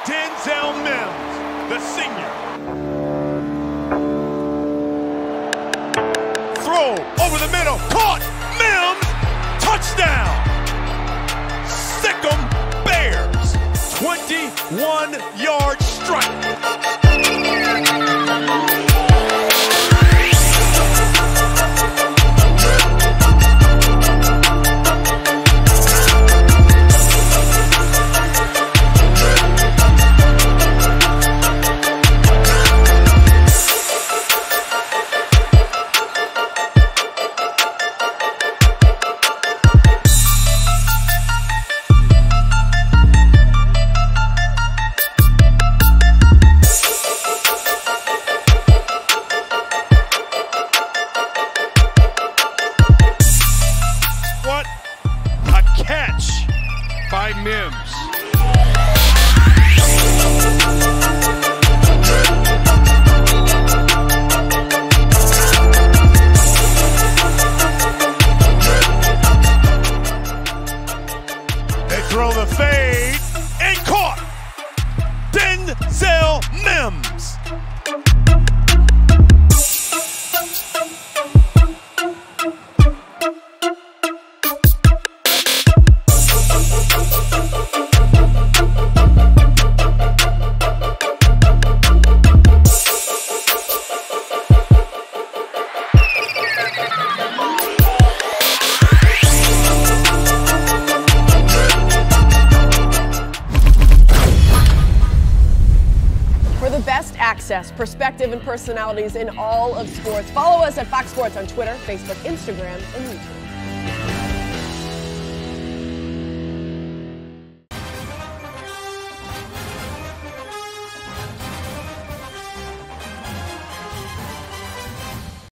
Denzel Mims, the senior. Throw over the middle, caught, Mims, touchdown. Sick 'em Bears, 21-yard strike. What a catch by Mims. They throw the fade and caught. Denzel Mims. For the best access, perspective, and personalities in all of sports, follow us at Fox Sports on Twitter, Facebook, Instagram, and YouTube.